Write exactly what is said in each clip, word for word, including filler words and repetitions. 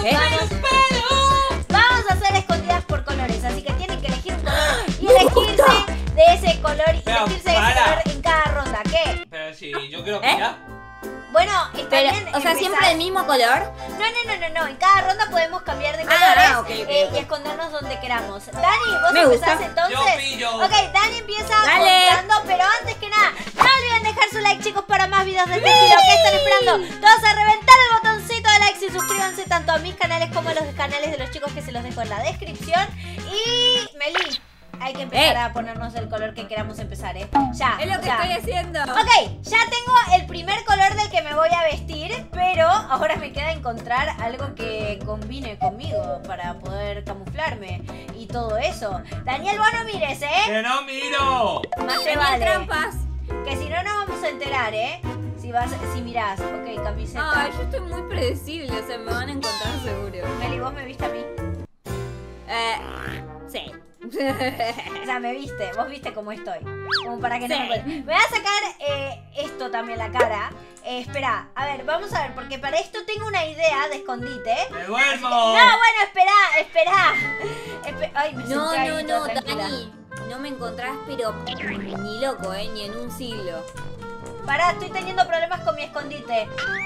¿Eh? Vamos, vamos a hacer escondidas por colores, así que tienen que elegir un color y elegirse de ese color y Pero elegirse de ese para. color en cada ronda. ¿Qué? Pero si yo creo que ¿Eh? ya. Bueno, está Pero, bien. o sea, empezar- siempre el mismo color. No, no, no, no, no. En cada ronda podemos cambiar de Ah, colores ok, ok, eh, ok. y escondernos donde queramos. Dani, vos Me empezás gusta. entonces. Yo pillo. Ok, Dani empieza Dale. contando, pero antes que nada, no olviden dejar su like, chicos, para más videos de este estilo. ¿Qué están esperando? Todos a reventar el botoncito de likes y suscríbanse tanto a mis canales como a los canales de los chicos que se los dejo en la descripción. Y Meli, hay que empezar Eh. a ponernos el color que queramos empezar, ¿eh? Ya. Es lo que ya. estoy haciendo. Ok, ya tengo el primer color del que me voy a vestir, pero ahora me queda encontrar algo que combine conmigo para poder camuflarme y todo eso. Daniel, vos no mires, ¿eh? ¡Que no miro! Más te Tenía vale. trampas. Que si no nos vamos a enterar, ¿eh? Si vas, si mirás. Ok, camiseta. Ay, yo estoy muy predecible, o sea, me van a encontrar seguro. Meli, vos me viste a mí. Eh, sí. O sea, me viste, vos viste cómo estoy. Como para que no Sí. me encuentres. Me voy a sacar eh, esto también, la cara. Eh, espera, a ver, vamos a ver, porque para esto tengo una idea de escondite. ¡Me duermo! No, bueno, espera, espera. Espe- Ay, me No, senté no, ahí no, toda tranquila. Dani. No me encontrás, pero ni loco, ¿eh? Ni en un siglo. Pará, estoy teniendo problemas con mi escondite.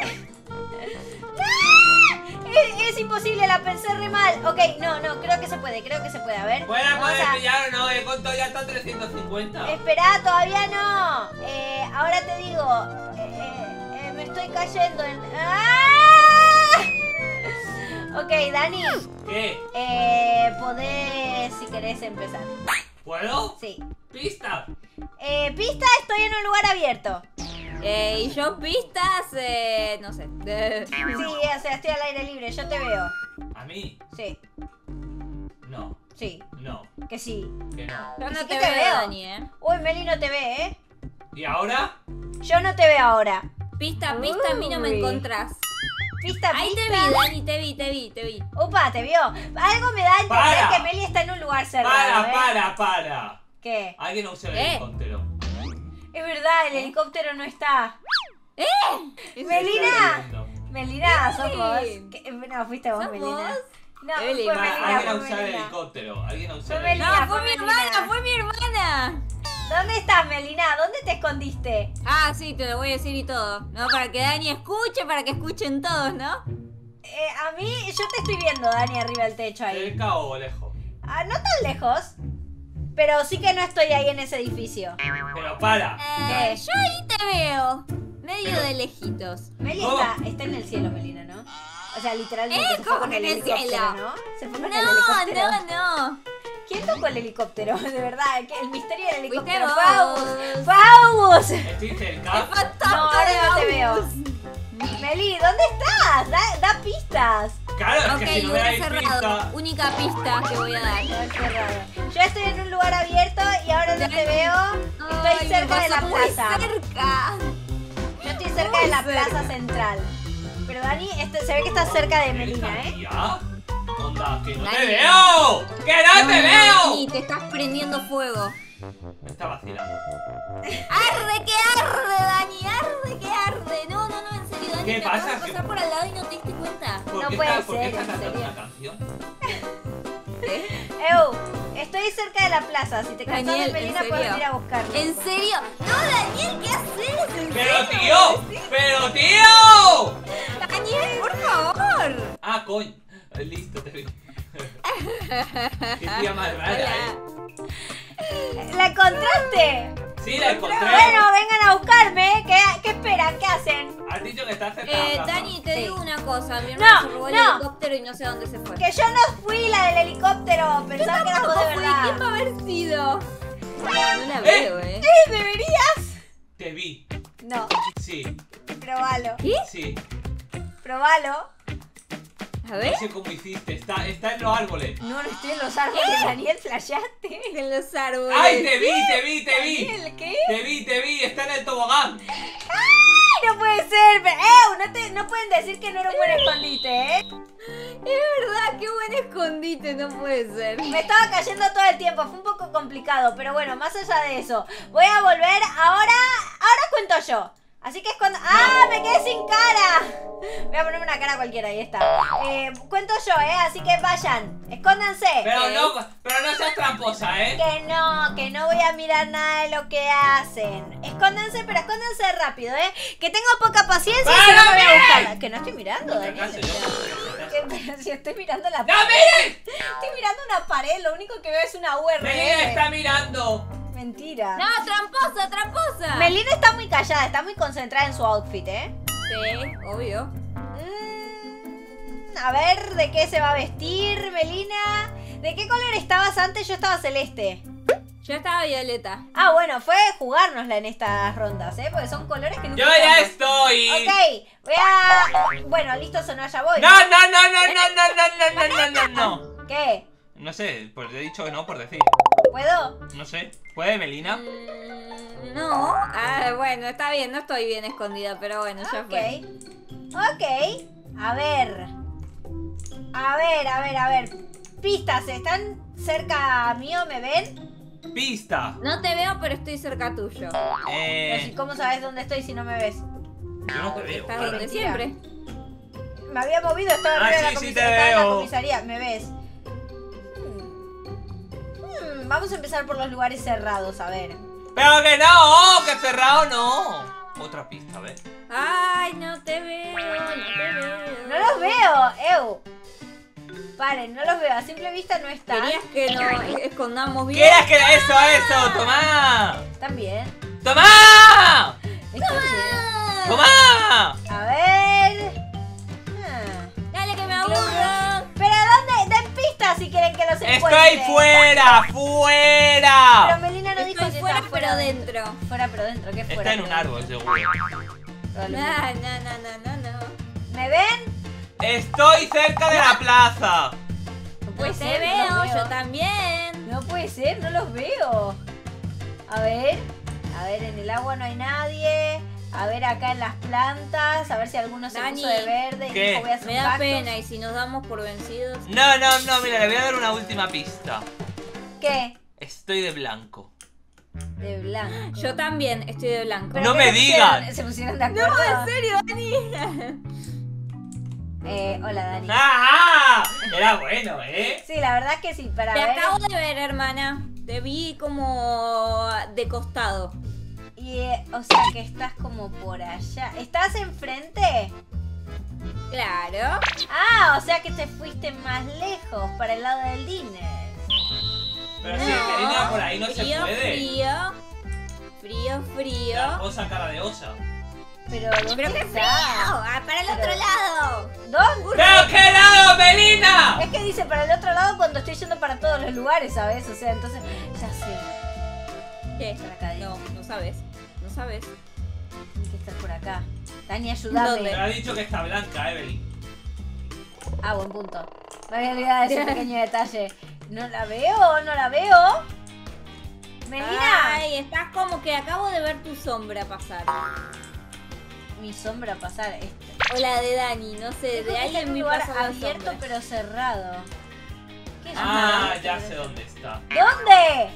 ¡Ah! Es, es imposible, la pensé re mal. Ok, no, no, creo que se puede, creo que se puede. A ver. ¿Puedes vamos poder a- pillar o no? He contado ya hasta trescientos cincuenta. Espera, todavía no. Eh, ahora te digo. eh, eh, eh, me estoy cayendo en. ¡Ah! Ok, Dani. ¿Qué? Eh, podés, si querés, empezar. ¿Puedo? Sí. ¡Pista! Eh, pista, estoy en un lugar abierto. Eh, y yo pistas, eh, no sé. Sí, o sea, estoy al aire libre, yo te veo. ¿A mí? Sí, No. sí, No. que sí. Que no. Yo Sí no que te te veo, veo. Dani, ¿eh? Uy, Meli no te ve, ¿eh? ¿Y ahora? Yo no te veo ahora. Pista, pista, a mí no me Uy. encontrás. Pista, Ahí te pista. vi, Dani, te vi, te vi, te vi. Upa, te vio. Algo me da a entender Para. que Meli está en un lugar cerrado, ¡Para, ¿eh? para, para! ¿Qué? Alguien usa el ¿Eh? helicóptero. Es verdad, el helicóptero no está. ¿Eh? Melina. Está Melina, sos vos. Sí. ¿Qué? No, fuiste vos, ¿Sos Melina. vos? No, Evelyn. fue Va, Melina, alguien a fue usar el Melina. helicóptero. Alguien a usar Fue el Melina. helicóptero. No, fue mi Melina. hermana, fue mi hermana. ¿Dónde estás, Melina? ¿Dónde te escondiste? Ah, sí, te lo voy a decir y todo. No, para que Dani escuche, para que escuchen todos, ¿no? Eh, a mí, yo te estoy viendo, Dani, arriba del techo ahí. ¿Cerca o lejos? Ah, no tan lejos. Pero sí que no estoy ahí en ese edificio. Pero para. Eh, ¿Qué? yo ahí te veo. Medio Pero- de lejitos. Meli ¿Cómo? está, está en el cielo, Melina, ¿no? O sea, literalmente Eh, se fue ¿cómo con que el en el helicóptero, cielo? ¿no? Se fue con el No, helicóptero. no, no. ¿Quién tocó el helicóptero? De verdad, que el misterio del Fuiste helicóptero. vos. ¡Fabus! ¡Fabus! Estoy cerca. No, ahora no te veo. Meli, ¿dónde estás? Da, da pistas. Claro, es Ok, que si no me lugar dais cerrado. pista. Única pista que voy a dar. Lugar cerrado. Yo estoy en un lugar abierto y ahora no te veo. Estoy Ay, cerca me de la pasó muy plaza. cerca. Yo estoy cerca Muy de la cerca. plaza central. Pero Dani, este, se ve que está cerca de Melina, ¿eh? ¿Ya? Onda, que no te Dani. veo. ¡Que no te Dani, veo! te estás prendiendo fuego. Me está vacilando. ¡Arde que arde, Dani! ¡Arde que arde! No, no, no, en serio, Dani. ¿Qué te acabas pasa? de pasar por al lado y no te diste cuenta. ¿Por No qué puede está- ¿Por qué ser, estás en cantando serio. una canción? ¿Qué? Eu, estoy cerca de la plaza. Si te cansas Daniel, de ¿en Melina, serio? puedes venir a buscarme. ¿En serio? No, Daniel, ¿qué haces? ¿En ¡Pero serio? tío! ¡Pero tío! Daniel, por favor. Ah, coño. Eh, Listo, te vi. Qué tía más rara, eh. ¿La encontraste? Sí, la encontré. Bueno, vengan a buscarme. ¿Qué, qué esperan? ¿Qué hacen? Has dicho que estás cerca Eh, de la plaza. Dani, te Sí. digo una cosa. Mi hermano No, se robó el no. helicóptero y no sé a dónde se fue. Que yo no fui la del helicóptero. Pensaba que era vos de ¿Cómo fue? verdad. ¿Quién va a haber sido? No, no la ¿Eh? veo, ¿eh? ¿Eh? ¿Deberías? Te vi. No, Sí, probalo. ¿Qué? sí. Probalo. A ver. No sé cómo hiciste. Está, está en los árboles. No, no estoy en los árboles, Daniel, flasheaste. En los árboles. ¡Ay, te vi, te vi, te vi! Daniel, ¿qué? Te vi, te vi. Está en el tobogán. ¡Ay, no puede ser! Pero, ¡eh! No, te, no pueden decir que no era un buen escondite, ¿eh? Es verdad, qué buen escondite, no puede ser. Me estaba cayendo todo el tiempo, fue un poco complicado, pero bueno, más allá de eso, voy a volver ahora, ahora cuento yo. Así que es cuando... ¡Ah! ¡Me quedé sin cara! Voy a ponerme una cara cualquiera, ahí está. Eh, cuento yo, ¿eh? Así que vayan, escóndanse. Pero ¿Eh? no, pero no seas tramposa, ¿eh? Que no, que no voy a mirar nada de lo que hacen. Escóndanse, pero escóndanse rápido, ¿eh? Que tengo poca paciencia y ¡Para, no me voy a miren! buscarla. Que no estoy mirando, Por si Daniel. acaso, yo- Que- pero si estoy mirando la ¡No pared. miren! Estoy mirando una pared, lo único que veo es una U R Melina L. está mirando. Mentira. No, tramposa, tramposa. Melina está muy callada, está muy concentrada en su outfit, ¿eh? Sí, obvio. Mm, a ver, ¿de qué se va a vestir, Melina? ¿De qué color estabas antes? Yo estaba celeste. Yo estaba violeta. Ah, bueno, fue jugárnosla en estas rondas, ¿eh? Porque son colores que nunca Yo ya usamos. estoy. Ok, voy a... Bueno, listo, sonó, ya voy. No, no, no, no, no, no, no, no, no, no, no. ¿Qué? No sé, pues he dicho que no por decir. ¿Puedo? No sé. ¿Puede, Melina? Mm, no. Ah, bueno, está bien, no estoy bien escondida, pero bueno, ya fue. Ok. Ok. A ver. A ver, a ver, a ver. Pistas, ¿están cerca mío? ¿Me ven? Pista. No te veo, pero estoy cerca tuyo. Pero si, Eh. ¿cómo sabes dónde estoy si no me ves? Yo no te veo. Estás claro. donde Mentira. siempre. Me había movido, estaba Ah, arriba de la sí, sí, comisaría. te Estaba en la veo. comisaría, ¿me ves? Hmm. Hmm, vamos a empezar por los lugares cerrados, a ver. Pero que no, que cerrado no. Otra pista, a ver. Ay, no te veo, no te veo. No los veo, Eu. Paren, no los veo, a simple vista no están. ¿Querías que nos escondamos bien? ¿Quieres que eso, eso? ¡Tomá! Están bien. ¡Tomá! Están bien. ¡Tomá! A ver. Ah. Dale que me aburro. Pero ¿dónde? Den pistas si quieren que los encuentre. ¡Estoy fuera! Pero ¡Fuera! Melina no dijo Estoy si fuera, está fuera pero o dentro. Fuera pero dentro, ¿qué fuera? Está en un pero árbol, dentro? seguro. No, Probablemente. no, no, no, no, no. ¿Me ven? Estoy cerca de la plaza. No puede Pues te ser, no veo, los yo también. No puede ser, no los veo. A ver. A ver, en el agua no hay nadie. A ver acá en las plantas. A ver si alguno se Dani. puso de verde y ¿Qué? dijo voy a hacer Me un da cactus. pena y si nos damos por vencidos. No, no, no, mira, le voy a dar una última pista. ¿Qué? Estoy de blanco. De blanco. Yo también estoy de blanco. ¿Pero No qué me se pusieron? digan. ¿Se pusieron de acuerdo? No, en serio, Dani. Eh, hola, Dani. ¡Ah! Era bueno, ¿eh? Sí, la verdad es que sí, para Te ver. acabo de ver, hermana. Te vi como de costado. Y, eh, o sea que estás como por allá. ¿Estás enfrente? Claro. Ah, o sea que te fuiste más lejos, para el lado del dinner. Pero si Melina por ahí no se frío, puede. Frío, frío, frío. Tramposa cara de osa. Pero ¿dónde Pero qué frío. está? Ah, para el Pero- otro lado. ¿Dónde? ¿Pero qué lado, Melina? Es que dice para el otro lado cuando estoy yendo para todos los lugares, ¿sabes? O sea, entonces, ya sé. ¿Qué? Están acá adentro. No, no sabes. No sabes. Tiene que estar por acá. Dani, ayúdame. ¿Dónde? Pero ha dicho que está blanca, Evelyn. Ah, buen punto. Me había olvidado de ese pequeño detalle. ¿No la veo? ¿No la veo? Melina. Ay, estás como que acabo de ver tu sombra pasar. Mi sombra pasar. Este. O la de Dani, no sé, Creo de que alguien está en un me lugar pasó la abierto sombra. pero cerrado. ¿Qué es Ah, eso? ya sé dónde está. ¿Dónde?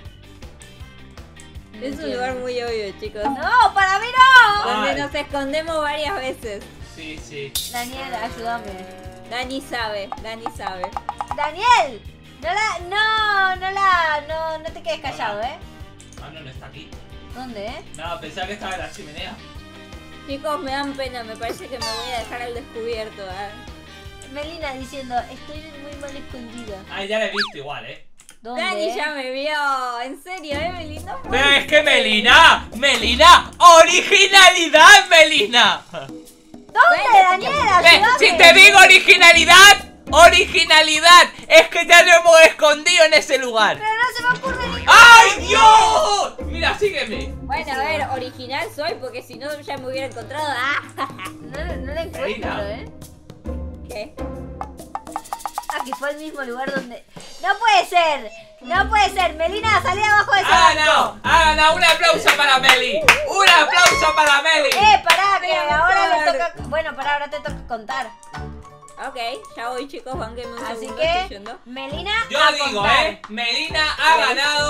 No Es un entiendo. lugar muy obvio, chicos. No, para mí no. Donde Ay. nos escondemos varias veces. Sí, sí. Daniel, ayúdame. Dani sabe, Dani sabe. Daniel, no la, no, no la, no, no te quedes callado, ¿eh? Ah, no, no está aquí. ¿Dónde, eh? No, pensaba que estaba en la chimenea. Chicos, me dan pena, me parece que me voy a dejar al descubierto. ¿eh? Melina diciendo, estoy muy mal escondida. Ah, ya la he visto igual, ¿eh? ¿Dónde? Dani ya me vio. En serio, Evelyn, no puedo. Pero es que Melina, Melina, originalidad, Melina. ¿Dónde, Daniel? Eh, Ayúdame. si te digo originalidad, originalidad, es que ya nos hemos escondido en ese lugar. Pero no se me ocurre ni... ¡Ay, Dios! Mira, sígueme. Bueno, a ver, original soy porque si no ya me hubiera encontrado. ¡Ah! No, no la encuentro, Melina. ¿eh? ¿Qué? Aquí fue el mismo lugar donde... ¡No puede ser! ¡No puede ser! Melina, salí abajo de ese ¡Ah, banco. no! ¡Ah, no! ¡Un aplauso para Meli! ¡Un aplauso para Meli! Eh, pará, que Pero ahora le mejor. toca... Bueno, pará, ahora te toca contar. Ok, ya voy, chicos, banquenme un Así segundo, que, estoy yendo. Melina, Yo a digo, contar. ¿eh? Melina ha ganado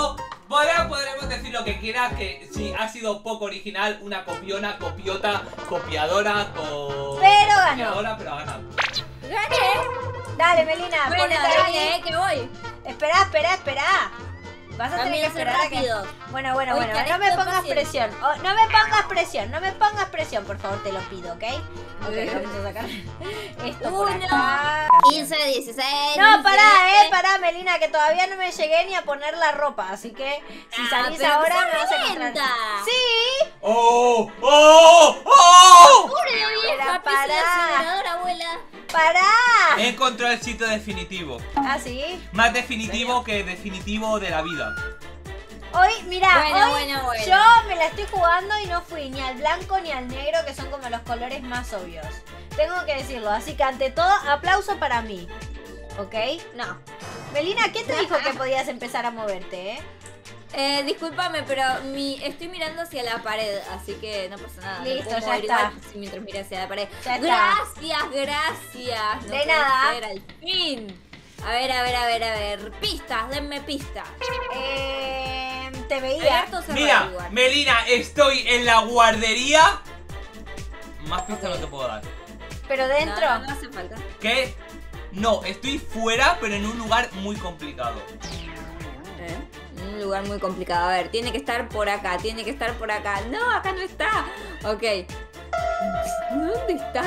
Podremos, podremos decir lo que quiera, que si ha sido poco original, una copiona, copiota, copiadora, co... Pero ganó. copiadora, pero ha ganado. ¡Gané! Dale, Melina, Bueno, ponete ahí. dale, eh, que voy. Espera, espera, espera. Vas a tener También que hace esperar a que... rápido. Bueno, bueno, Uy, bueno, que no me esto pongas fácil. presión. Oh, no me pongas presión, no me pongas presión, por favor, te lo pido, ¿ok? Ok, vamos a sacar esto por Uno, acá. quince, dieciséis. No, pará, diecisiete. eh, pará, Melina, que todavía no me llegué ni a poner la ropa, así que si Ah, salís pero ahora sos me vas a encontrar. lenta. Sí, ¡Oh! ¡Oh! ¡Oh! ¡Pure vieja! Pero Pisa la pará. aceleradora, abuela. pará. He encontrado el sitio definitivo. ¿Ah, sí? Más definitivo que definitivo de la vida. Hoy, mira, Bueno, hoy bueno, bueno. yo me la estoy jugando y no fui ni al blanco ni al negro, que son como los colores más obvios. Tengo que decirlo, así que ante todo, aplauso para mí. ¿Ok? No. Melina, ¿qué te dijo que podías empezar a moverte, eh? Eh, discúlpame, pero mi, estoy mirando hacia la pared, así que no pasa nada. Me Listo, puedo ya mover está. igual mientras mire hacia la pared. Ya está. Gracias, gracias. No De puede nada. ser, al fin. A ver, a ver, a ver, a ver. Pistas, denme pistas. Eh, te Hay veía. harto cerrado Mira, igual. Melina, estoy en la guardería. Más pistas no te puedo dar. Pero dentro. No, no, no hace falta. ¿Qué? No, estoy fuera, pero en un lugar muy complicado. ¿Eh? Un lugar muy complicado. A ver, tiene que estar por acá, tiene que estar por acá. No, acá no está. Ok. ¿Dónde está?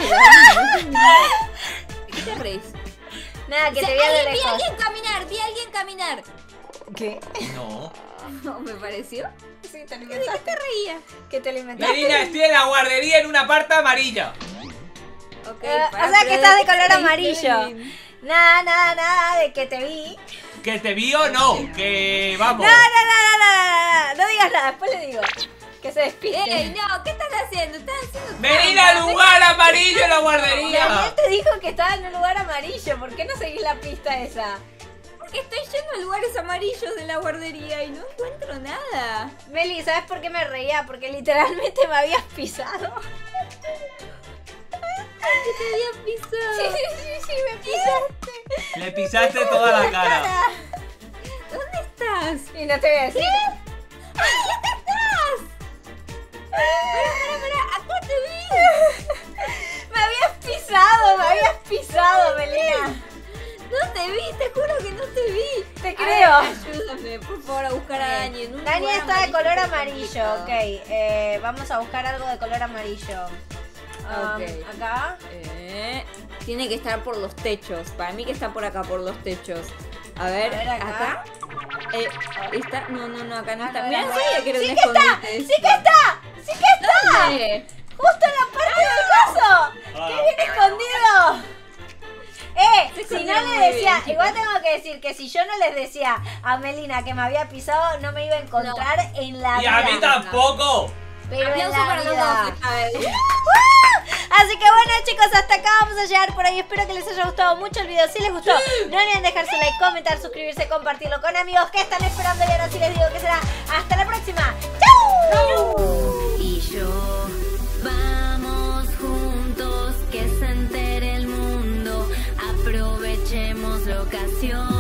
¿Qué te reís? Nada, que O sea, te vea de alguien- vi a lejos. alguien caminar, vi a alguien caminar. ¿Qué? No. No, me pareció. Sí, te lo ¿De qué inventaste. te reías? Que te lo inventaste. Melina, estoy en la guardería en una parte amarilla. Ok, Eh, para, o sea que pero estás de qué te color reís, amarillo. Kevin? Nada, nada, nada de que te vi. Que te vi o no, que No, vamos. no, no, no, no, no, no, no digas nada, después le digo. Que se despiste. Ey, no, ¿qué estás haciendo? Estás haciendo Melina, trampa. lugar amarillo en la Daniel guardería. te dijo que estaba en un lugar amarillo. ¿Por qué no seguís la pista esa? Porque estoy yendo a lugares amarillos de la guardería y no encuentro nada. Meli, ¿sabes por qué me reía? Porque literalmente me habías pisado. ¿Qué te había pisado? Sí, sí, sí, sí, me pisaste. Le pisaste toda la cara. ¿Dónde estás? Y no te voy a decir. ¡Ay, acá estás! Pará, pará, pará, acá te vi. Me habías pisado, me habías pisado, Melina. No te vi, te juro que no te vi. Te creo. A ver, ayúdame, por favor, a buscar a Dani. En un Dani lugar está de amarillo color que amarillo, complicado. ok. Eh, vamos a buscar algo de color amarillo. Um, Ok. Acá. Eh, tiene que estar por los techos. Para mí que está por acá, por los techos. A ver, A ver, acá. acá. Eh, está. No, no, no, acá no A está. ver, Mira, acá. sabía que era ¡Sí un que está! escondite ¡Sí que está! ¡Sí que está! ¿Dónde? ¡Justo en la parte del coso! ¡Qué bien escondido! Eh, Se si escondió no muy le decía, bien, chicos. igual tengo que decir que si yo no les decía a Melina que me había pisado, no me iba a encontrar en la Y vida. a mí tampoco. Pero en Aplauso la para los vida. dos esta vez. Así que bueno, chicos, hasta acá vamos a llegar por ahí. Espero que les haya gustado mucho el video. Si les gustó, no olviden dejar su like, comentar, suscribirse, compartirlo con amigos que están esperando. Y ahora sí les digo que será hasta la próxima. ¡Chau! Y yo, vamos juntos, que se entere el mundo, aprovechemos la ocasión.